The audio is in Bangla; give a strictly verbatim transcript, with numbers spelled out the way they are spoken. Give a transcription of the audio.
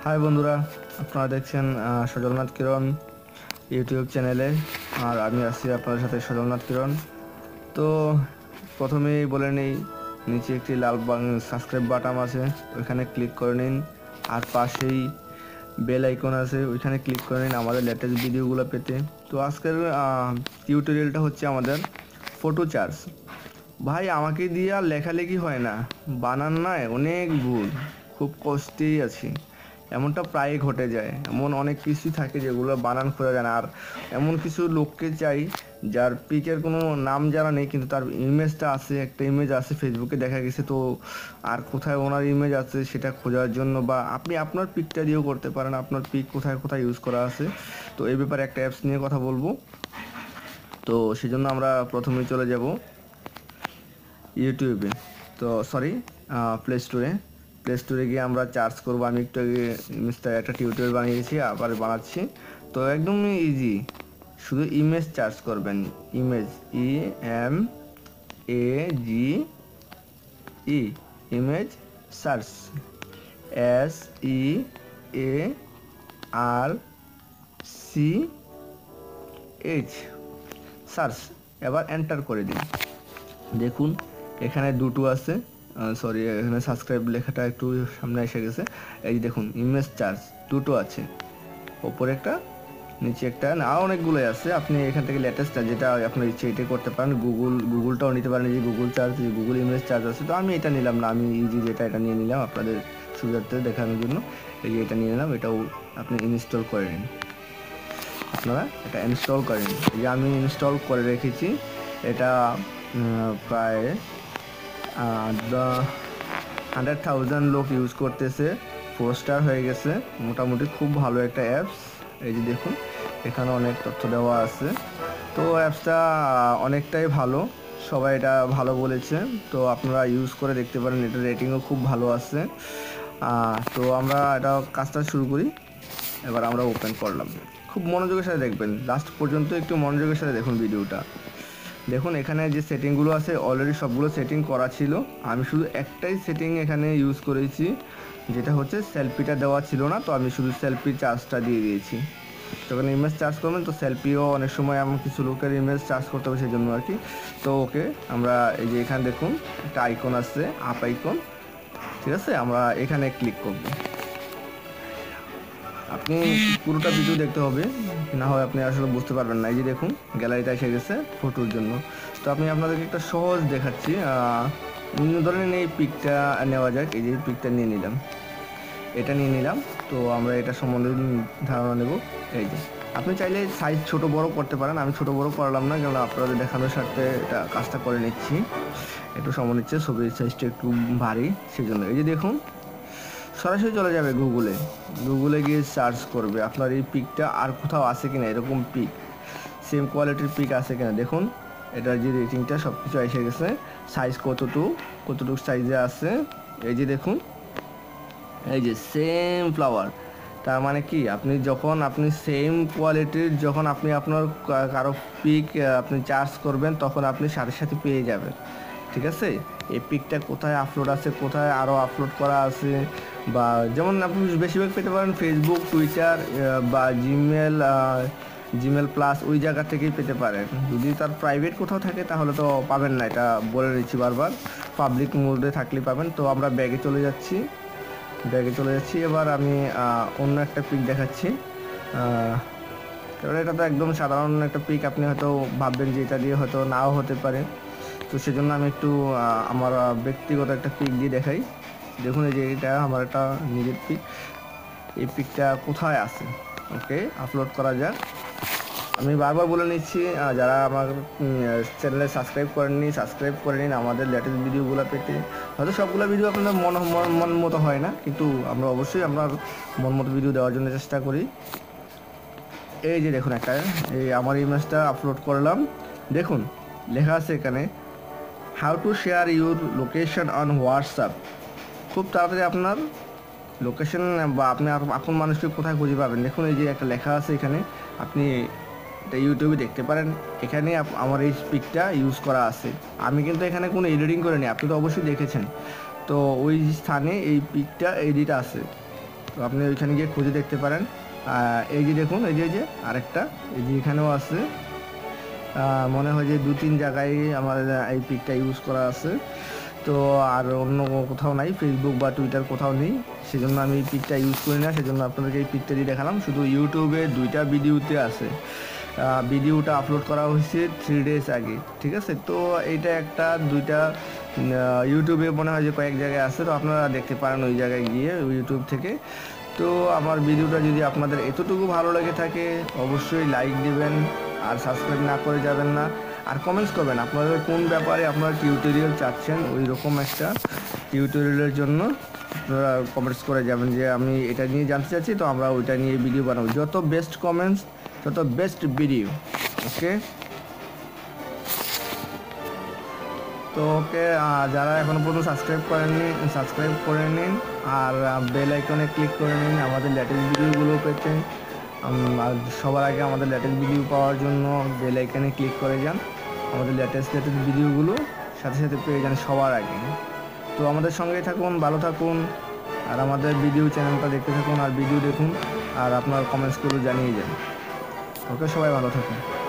হাই বন্ধুরা, আপনারা দেখছেন সজলনাথ কিরণ ইউটিউব চ্যানেলে। আর আমি আছি আপনাদের সাথে সজলনাথ কিরণ। তো প্রথমেই বলে নেই, নিচে একটি লাল সাবস্ক্রাইব বাটন আছে, ওইখানে ক্লিক করে নিন। আর পাশেই বেল আইকন আছে, ওইখানে ক্লিক করে নিন আমাদের লেটেস্ট ভিডিওগুলো পেতে। তো আজকের টিউটোরিয়ালটা হচ্ছে আমাদের ফটো চার্জ। ভাই আমাকে দিয়ে আর লেখালেখি হয় না, বানান নয় অনেক ভুল, খুব কষ্টেই আছি। এমনটা প্রায় ঘটে যায়, এমন অনেক কিছুই থাকে যেগুলো বানান খোঁজা যায় না। আর এমন কিছু লোককে চাই যার পিকের কোনো নাম জানা নেই, কিন্তু তার ইমেজটা আছে, একটা ইমেজ আছে ফেসবুকে দেখা গেছে। তো আর কোথায় ওনার ইমেজ আছে সেটা খোঁজার জন্য, বা আপনি আপনার পিকটা দিয়েও করতে পারেন, আপনার পিক কোথায় কোথায় ইউজ করা আছে। তো এই ব্যাপারে একটা অ্যাপস নিয়ে কথা বলবো। তো সেজন্য আমরা প্রথমেই চলে যাব ইউটিউবে, তো সরি প্লে স্টোরে। প্লে স্টোরে গিয়ে আমরা চার্জ করবো। আমি একটু আগে ইমেজটা একটা টিউটোরিয়াল বানিয়েছি, আবার বানাচ্ছি। তো একদম ইজি, শুধু ইমেজ চার্জ করবেন। Image, E M A G E, image search, S E A R C H, search. এবার এন্টার করে দিন। দেখুন এখানে দুটো আছে, সরি এখানে সাবস্ক্রাইব লেখাটা একটু সামনে এসে গেছে। এই দেখুন ইমেজ চার্জ দুটো আছে, ওপরে একটা নিচে একটা, না অনেকগুলোই আছে। আপনি এখান থেকে লেটেস্ট যেটা আপনার ইচ্ছে এটা করতে পারেন। গুগল গুগলটাও নিতে পারেন, যে Google search, Google image search আছে। তো আমি এটা নিলাম না, আমি ইজি যেটা এটা নিয়ে নিলাম আপনাদের সুবিধার্থে দেখানোর জন্য। এই যে এটা নিয়ে নিলাম, এটাও আপনি ইনস্টল করে নিন। আপনারা এটা ইনস্টল করেন, এই যে আমি ইনস্টল করে রেখেছি। এটা প্রায় হান্ড্রেড থাউজেন্ড লোক ইউজ করতেছে, ফোর স্টার হয়ে গেছে, মোটামুটি খুব ভালো একটা অ্যাপস। এই যে দেখুন এখানে অনেক তথ্য দেওয়া আছে। তো অ্যাপসটা অনেকটাই ভালো, সবাই এটা ভালো বলেছে। তো আপনারা ইউজ করে দেখতে পারেন, এটা রেটিংও খুব ভালো আছে। তো আমরা এটা কাজটা শুরু করি। এবার আমরা ওপেন করলাম, খুব মনোযোগের সাথে দেখবেন, লাস্ট পর্যন্ত একটু মনোযোগের সাথে দেখুন ভিডিওটা। দেখুন এখানে যে সেটিংগুলো আছে অলরেডি সবগুলো সেটিং করা ছিল, আমি শুধু একটাই সেটিং এখানে ইউজ করেছি, যেটা হচ্ছে সেলফিটা দেওয়া ছিল না। তো আমি শুধু সেলফি চার্জটা দিয়ে দিয়েছি। যখন ইমেজ চার্জ করবেন তো সেলফিও অনেক সময় এমন কিছু লোকের ইমেজ চার্জ করতে হবে, সেই জন্য আর কি। তো ওকে, আমরা এই যে এখানে দেখুন একটা আইকন আছে, আপ আইকন, ঠিক আছে, আমরা এখানে ক্লিক করব। আপনি পুরোটা ভিডিও দেখতে হবে, না হয় আপনি আসলে বুঝতে পারবেন না। এই যে দেখুন গ্যালারিটা এসে গেছে ফটোর জন্য। তো আমি আপনাদেরকে একটা সহজ দেখাচ্ছি। ধরেন এই পিকটা নেওয়া যাক, এই যে পিকটা নিয়ে নিলাম, এটা নিয়ে নিলাম। তো আমরা এটা সম্বন্ধে ধারণা নেব। এই যে আপনি চাইলে সাইজ ছোট বড় করতে পারেন, আমি ছোট বড় করলাম না, কারণ আপনাদের দেখানোর স্বার্থে এটা কাজটা করে নিচ্ছি। একটু সময় নিচ্ছে, ছবির সাইজটা একটু ভারী, সেই জন্য। এই যে দেখুন সরাসরি চলে যাবে গুগলে, গুগলে গিয়ে সার্চ করবে আপনার এই পিকটা আর কোথাও আছে কিনা, এরকম পিক সেম কোয়ালিটির পিক আছে কিনা। দেখুন এটার যে রেটিংটা সব কিছু এসে গেছে, সাইজ কতটুকু কতটুকু সাইজে আছে। এই যে দেখুন, এই যে সেম ফ্লাওয়ার, তার মানে কি আপনি যখন আপনি সেম কোয়ালিটির যখন আপনি আপনার কারো পিক আপনি চার্জ করবেন, তখন আপনি সাথে সাথে পেয়ে যাবেন, ঠিক আছে। এই পিকটা কোথায় আপলোড আছে, কোথায় আরও আপলোড করা আছে, বা যেমন আপনি বেশিরভাগ পেতে পারেন ফেসবুক, টুইটার বা জিমেল, জিমেল প্লাস, ওই জায়গা থেকেই পেতে পারেন। যদি তার প্রাইভেট কোথাও থাকে তাহলে তো পাবেন না, এটা বলে দিচ্ছি বারবার। পাবলিক মোডে থাকলে পাবেন। তো আমরা ব্যাগে চলে যাচ্ছি, ব্যাগে চলে যাচ্ছি এবার আমি অন্য একটা পিক দেখাচ্ছি, কারণ এটা তো একদম সাধারণ একটা পিক, আপনি হয়তো ভাববেন যে এটা দিয়ে হয়তো নাও হতে পারে। তো সেজন্য আমি একটু আমার ব্যক্তিগত একটা পিক দিয়ে দেখাই। দেখুন এই যে এটা আমার একটা নিজের পিক, এই পিকটা কোথায় আছে, ওকে আপলোড করা যাক। আমি বারবার বলে নিচ্ছি, যারা আমার চ্যানেলে সাবস্ক্রাইব করেননি সাবস্ক্রাইব করে নিন আমাদের লেটেস্ট ভিডিওগুলো পেতে। হয়তো সবগুলো ভিডিও আপনাদের মন মন মতো হয় না, কিন্তু আমরা অবশ্যই আমরা মন মতো ভিডিও দেওয়ার জন্য চেষ্টা করি। এই যে দেখুন একটা, এই আমার ইমেজটা আপলোড করলাম। দেখুন লেখা আছে এখানে, how to share your location on WhatsApp. খুব তাড়াতাড়ি আপনার লোকেশন বা আপনি আপন মানুষকে কোথায় খুঁজে পাবেন। দেখুন এই যে একটা লেখা আছে এখানে, আপনি এটা ইউটিউবে দেখতে পারেন। এখানে আমার এই পিকটা ইউজ করা আছে, আমি কিন্তু এখানে কোনো এডিটিং করিনি, আপনি তো অবশ্যই দেখেছেন। তো ওই স্থানে এই পিকটা এডিট আছে, তো আপনি ওইখানে গিয়ে খুঁজে দেখতে পারেন। এই যে দেখুন, এই যে এই যে আরেকটা, এই যে এখানেও আছে, মনে হয় যে দু তিন জায়গায় আমার এই পিকটা ইউজ করা আছে। তো আর অন্য কোথাও নাই, ফেসবুক বা টুইটার কোথাও নেই, সেজন্য আমি এই পিকটা ইউজ করি না। সেজন্য আপনাদেরকে এই পিকটা দিয়ে দেখালাম। শুধু ইউটিউবে দুইটা ভিডিওতে আছে, ভিডিওটা আপলোড করা হয়েছে থ্রি ডেজ আগে, ঠিক আছে। তো এইটা একটা দুইটা ইউটিউবে মনে হয় যে কয়েক জায়গায় আছে, তো আপনারা দেখতে পারেন ওই জায়গায় গিয়ে ইউটিউব থেকে। তো আমার ভিডিওটা যদি আপনাদের এতটুকু ভালো লেগে থাকে অবশ্যই লাইক দিবেন, আর সাবস্ক্রাইব না করে যাবেন না, আর কমেন্টস করবেন আপনাদের কোন ব্যাপারে আপনারা টিউটোরিয়াল চাচ্ছেন। ওই রকম একটা টিউটোরিয়ালের জন্য আপনারা কমেন্টস করে যাবেন যে আমি এটা নিয়ে জানতে চাচ্ছি, তো আমরা ওইটা নিয়ে ভিডিও বানাবো। যত বেস্ট কমেন্টস তত বেস্ট ভিডিও। ওকে, তো ওকে, যারা এখনও পর্যন্ত সাবস্ক্রাইব করেননি সাবস্ক্রাইব করে নিন, আর বেল আইকনে ক্লিক করে নিন আমাদের লেটেস্ট ভিডিওগুলো পেতে। আর সবার আগে আমাদের লেটেস্ট ভিডিও পাওয়ার জন্য বেল আইকনে ক্লিক করে যান, আমাদের লেটেস্ট লেটেস্ট ভিডিওগুলো সাথে সাথে পেয়ে যান সবার আগে। তো আমাদের সঙ্গেই থাকুন, ভালো থাকুন, আর আমাদের ভিডিও চ্যানেলটা দেখতে থাকুন, আর ভিডিও দেখুন, আর আপনার কমেন্টসগুলো জানিয়ে যান। ওকে, সবাই ভালো থাকুন।